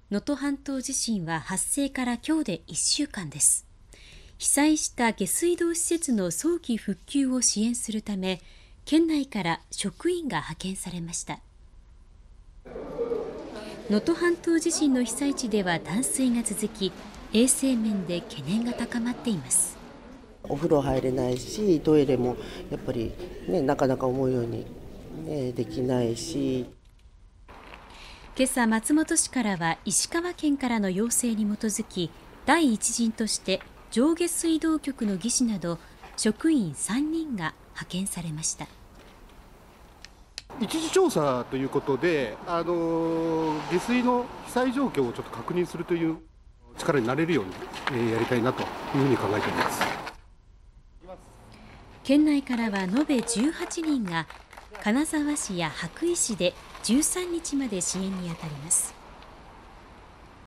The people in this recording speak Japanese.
能登半島地震は発生から今日で1週間です。被災した下水道施設の早期復旧を支援するため、県内から職員が派遣されました。能登半島地震の被災地では断水が続き、衛生面で懸念が高まっています。 お風呂入れないし、トイレもやっぱり、なかなか思うように、できないし。 今朝、松本市からは石川県からの要請に基づき、第一陣として上下水道局の技師など職員3人が派遣されました。 一時調査ということで、下水の被災状況をちょっと確認するという力になれるように、やりたいなというふうに考えています。 県内からは延べ18人が金沢市や羽咋市で13日まで支援に当たります。